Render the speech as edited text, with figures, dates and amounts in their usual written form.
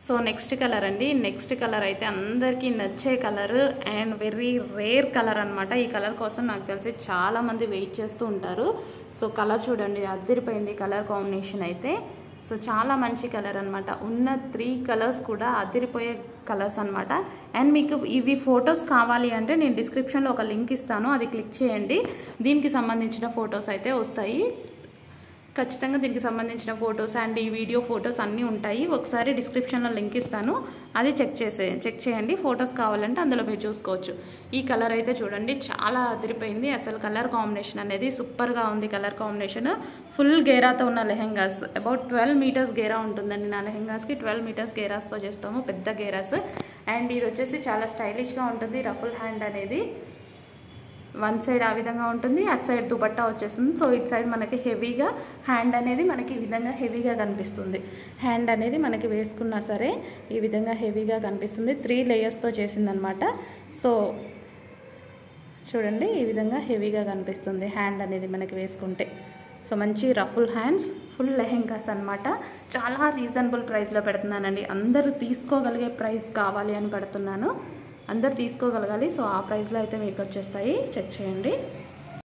So next colour అండి. Next colour అయితే అందరికీ నచ్చే colour and very rare colour అనమాట. ఈ కలర్ కోసం నాకు తెలిసి చాలామంది వెయిట్ చేస్తూ ఉంటారు. సో కలర్ చూడండి, అదిరిపోయింది కలర్ కాంబినేషన్ అయితే. సో చాలా మంచి కలర్ అనమాట. ఉన్న 3 కలర్స్ కూడా అదిరిపోయే కలర్స్ అనమాట. అండ్ మీకు ఇవి ఫొటోస్ కావాలి అంటే నేను డిస్క్రిప్షన్లో ఒక లింక్ ఇస్తాను, అది క్లిక్ చేయండి. దీనికి సంబంధించిన ఫొటోస్ అయితే వస్తాయి. ఖచ్చితంగా దీనికి సంబంధించిన ఫొటోస్ అండ్ ఈ వీడియో ఫొటోస్ అన్నీ ఉంటాయి. ఒకసారి డిస్క్రిప్షన్లో లింక్ ఇస్తాను, అది చెక్ చేయండి. ఫొటోస్ కావాలంటే అందులో మీరు చూసుకోవచ్చు. ఈ కలర్ అయితే చూడండి చాలా అదిరిపోయింది. అసలు కలర్ కాంబినేషన్ అనేది సూపర్గా ఉంది. కలర్ కాంబినేషన్ ఫుల్ గేరాతో ఉన్న లెహెంగాస్, అబౌట్ 12 మీటర్స్ గేరా ఉంటుందండి. నా లెహెంగాస్కి 12 మీటర్స్ గేరాస్తో చేస్తాము, పెద్ద గేరాస్. అండ్ ఇది వచ్చేసి చాలా స్టైలిష్గా ఉంటుంది. రఫుల్ హ్యాండ్ అనేది వన్ సైడ్ ఆ విధంగా ఉంటుంది, అటు సైడ్ దుపట్టా వచ్చేస్తుంది. సో ఇటు సైడ్ మనకి హెవీగా హ్యాండ్ అనేది మనకి ఈ విధంగా హెవీగా కనిపిస్తుంది. హ్యాండ్ అనేది మనకి వేసుకున్నా సరే ఈ విధంగా హెవీగా కనిపిస్తుంది. 3 లేయర్స్తో చేసిందనమాట. సో చూడండి ఈ విధంగా హెవీగా కనిపిస్తుంది హ్యాండ్ అనేది మనకి వేసుకుంటే. సో మంచి రఫుల్ హ్యాండ్స్, ఫుల్ లెహెంగాస్ అనమాట. చాలా రీజనబుల్ ప్రైస్లో పెడుతున్నానండి. అందరూ తీసుకోగలిగే ప్రైస్ కావాలి అని పెడుతున్నాను, అందరు తీసుకోగలగాలి. సో ఆ ప్రైస్లో అయితే మీకు వచ్చేస్తాయి, చెక్ చేయండి.